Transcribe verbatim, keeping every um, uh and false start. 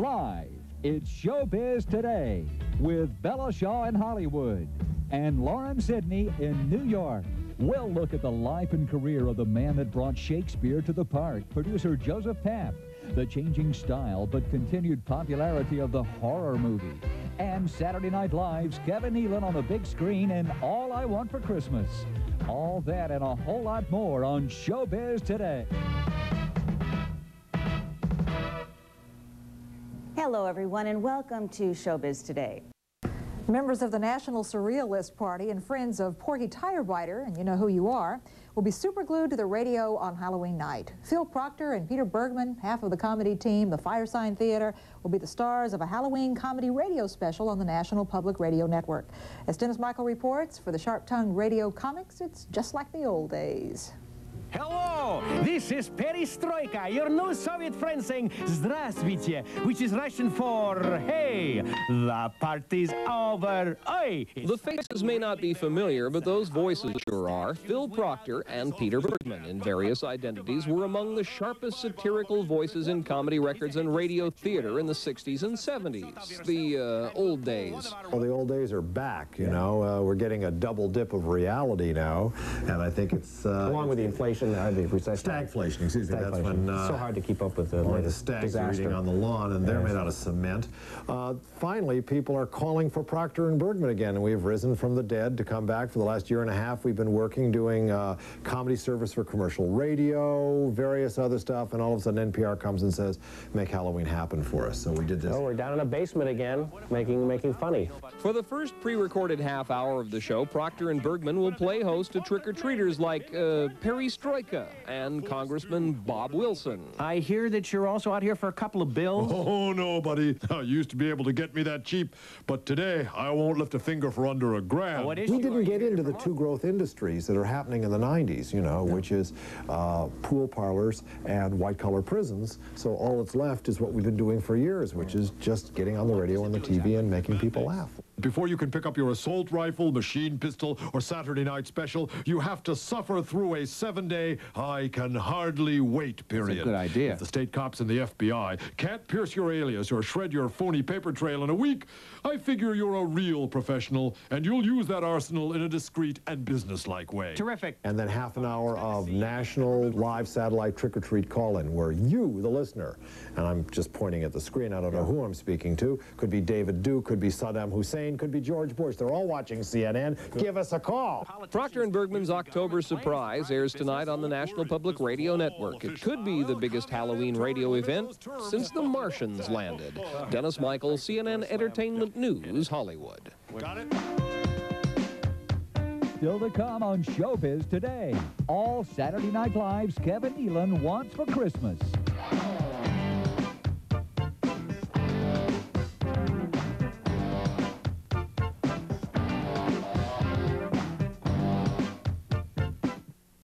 Live, it's Showbiz Today with Bella Shaw in Hollywood and Lauren Sidney in New York. We'll look at the life and career of the man that brought Shakespeare to the park, producer Joseph Tapp, the changing style but continued popularity of the horror movie, and Saturday Night Live's Kevin Nealon on the big screen in All I Want for Christmas. All that and a whole lot more on Showbiz Today. Hello, everyone, and welcome to Showbiz Today. Members of the National Surrealist Party and friends of Porky Tirebiter, and you know who you are, will be superglued to the radio on Halloween night. Phil Proctor and Peter Bergman, half of the comedy team, the Firesign Theater, will be the stars of a Halloween comedy radio special on the National Public Radio Network. As Dennis Michael reports, for the sharp-tongued radio comics, it's just like the old days. Hello, this is Perestroika, your new Soviet friend saying Здравствуйте, which is Russian for hey, the party's over. Oi! The faces may not be familiar, but those voices sure are. Phil Proctor and Peter Bergman, in various identities, were among the sharpest satirical voices in comedy records and radio theater in the sixties and seventies, the uh, old days. Well, the old days are back, you know. Uh, we're getting a double dip of reality now, and I think it's... Uh, Along with the inflation, uh, the stagflation, excuse me, that's when... Uh, it's so hard to keep up with the or the stags are eating on the lawn, and they're yes. made out of cement. Uh, finally, people are calling for Proctor and Bergman again, and we've risen from the dead to come back. For the last year and a half, we've been working, doing uh, comedy service for commercial radio, various other stuff, and all of a sudden N P R comes and says, make Halloween happen for us. So we did this. Oh, we're down in a basement again, making making funny. For the first pre-recorded half hour of the show, Proctor and Bergman will play host to trick-or-treaters like uh, Perestroika and Congressman Bob Wilson. I hear that you're also out here for a couple of bills. Oh, no, buddy. I used to be able to get me that cheap, but today I won't lift a finger for under a grand. We didn't get into the two growth industries that are happening in the nineties, you know, yeah. which is uh, pool parlors and white-collar prisons. So all that's left is what we've been doing for years, which is just getting on the radio and the T V and making people laugh. Before you can pick up your assault rifle, machine pistol, or Saturday night special, you have to suffer through a seven-day I can hardly wait period. That's a good idea. If the state cops and the F B I can't pierce your alias or shred your phony paper trail in a week, I figure you're a real professional, and you'll use that arsenal in a discreet and businesslike way. Terrific. And then half an hour of national live satellite trick-or-treat call-in, where you, the listener, and I'm just pointing at the screen, I don't know who I'm speaking to, could be David Duke, could be Saddam Hussein, could be George Bush. They're all watching C N N. Give us a call. Proctor and Bergman's October Surprise airs tonight on the National Public Radio Network. It could be the biggest Halloween radio event since the Martians landed. Dennis Michael, C N N Entertainment News, Hollywood. Got it? Still to come on Showbiz Today. All Saturday Night Live's Kevin Nealon Wants for Christmas.